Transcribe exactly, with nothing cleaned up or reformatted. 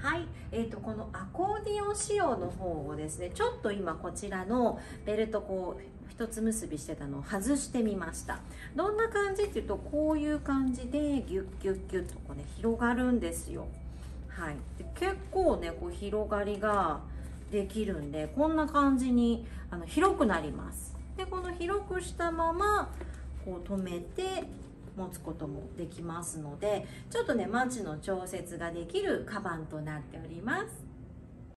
はい、えーと、このアコーディオン仕様の方をですね、ちょっと今こちらのベルトこう一つ結びしてたのを外してみました。どんな感じっていうと、こういう感じでギュッギュッギュッとこうね広がるんですよ。はい、で結構ねこう広がりができるんで、こんな感じにあの広くなります。でこの広くしたままこう止めて持つこともできますので、ちょっとねマチの調節ができるカバンとなっております。